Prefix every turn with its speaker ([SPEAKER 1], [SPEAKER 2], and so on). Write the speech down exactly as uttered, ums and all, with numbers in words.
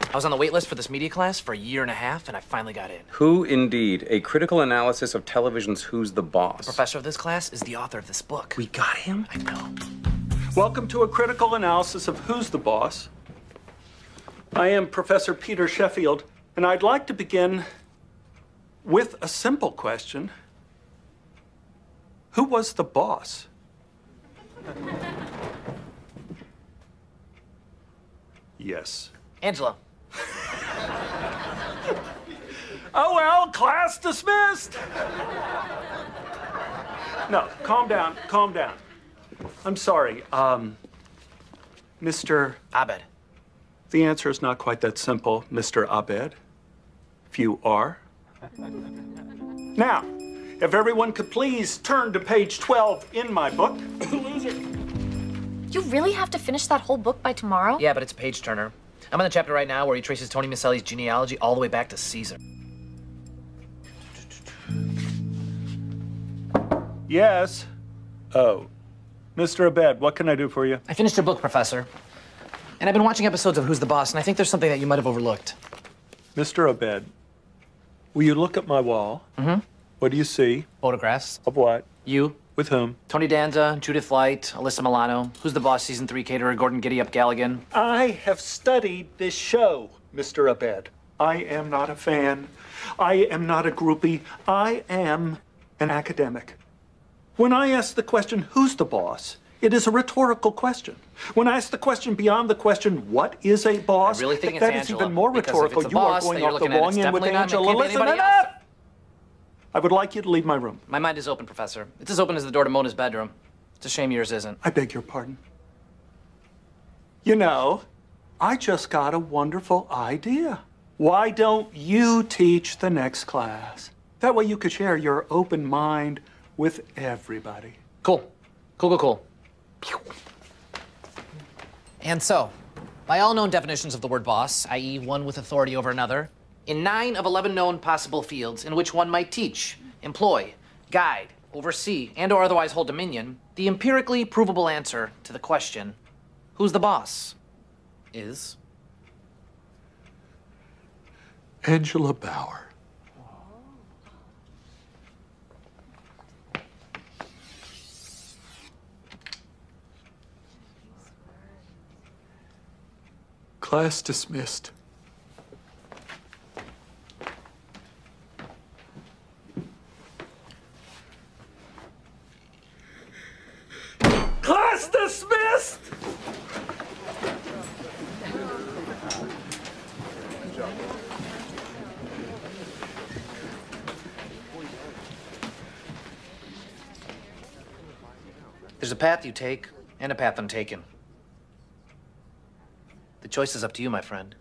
[SPEAKER 1] I was on the wait list for this media class for a year and a half, and I finally got in.
[SPEAKER 2] Who indeed? A critical analysis of television's Who's the Boss.
[SPEAKER 1] The professor of this class is the author of this book.
[SPEAKER 2] We got him?
[SPEAKER 1] I know.
[SPEAKER 3] Welcome to a critical analysis of Who's the Boss. I am Professor Peter Sheffield, and I'd like to begin with a simple question. Who was the boss? Yes.
[SPEAKER 1] Angela.
[SPEAKER 3] Oh, well, class dismissed. No, calm down, calm down. I'm sorry, um, Mister
[SPEAKER 1] Abed.
[SPEAKER 3] The answer is not quite that simple, Mister Abed. If you are. Now, if everyone could please turn to page twelve in my book. Loser.
[SPEAKER 4] You really have to finish that whole book by tomorrow?
[SPEAKER 1] Yeah, but it's a page turner. I'm on the chapter right now where he traces Tony Maselli's genealogy all the way back to Caesar.
[SPEAKER 3] Yes. Oh. Mister Abed, what can I do for you?
[SPEAKER 1] I finished your book, Professor. And I've been watching episodes of Who's the Boss, and I think there's something that you might have overlooked.
[SPEAKER 3] Mister Abed, will you look at my wall?
[SPEAKER 1] Mm-hmm.
[SPEAKER 3] What do you see?
[SPEAKER 1] Photographs.
[SPEAKER 3] Of what?
[SPEAKER 1] You.
[SPEAKER 3] With whom?
[SPEAKER 1] Tony Danza, Judith Light, Alyssa Milano, Who's the Boss Season three caterer, Gordon Giddy-Up Galligan.
[SPEAKER 3] I have studied this show, Mister Abed. I am not a fan. I am not a groupie. I am an academic. When I ask the question, who's the boss? It is a rhetorical question. When I ask the question beyond the question, what is a boss?
[SPEAKER 1] I really think it's
[SPEAKER 3] that is
[SPEAKER 1] Angela,
[SPEAKER 3] even more
[SPEAKER 1] because if
[SPEAKER 3] rhetorical.
[SPEAKER 1] it's a
[SPEAKER 3] You
[SPEAKER 1] boss
[SPEAKER 3] are going
[SPEAKER 1] that you're
[SPEAKER 3] off the
[SPEAKER 1] looking at,
[SPEAKER 3] wrong
[SPEAKER 1] it's
[SPEAKER 3] end with
[SPEAKER 1] definitely not
[SPEAKER 3] Angela.
[SPEAKER 1] Mickey,
[SPEAKER 3] Listen,
[SPEAKER 1] anybody
[SPEAKER 3] enough!
[SPEAKER 1] else.
[SPEAKER 3] I would like you to leave my room.
[SPEAKER 1] My mind is open, Professor. It's as open as the door to Mona's bedroom. It's a shame yours isn't.
[SPEAKER 3] I beg your pardon. You know, I just got a wonderful idea. Why don't you teach the next class? That way you could share your open mind with everybody.
[SPEAKER 1] Cool. Cool, cool, cool. And so, by all known definitions of the word boss, that is one with authority over another, in nine of eleven known possible fields in which one might teach, employ, guide, oversee, and or otherwise hold dominion, the empirically provable answer to the question, who's the boss, is...
[SPEAKER 3] Angela Bauer. Class dismissed. Class dismissed!
[SPEAKER 1] There's a path you take, and a path I'm taking. The choice is up to you, my friend.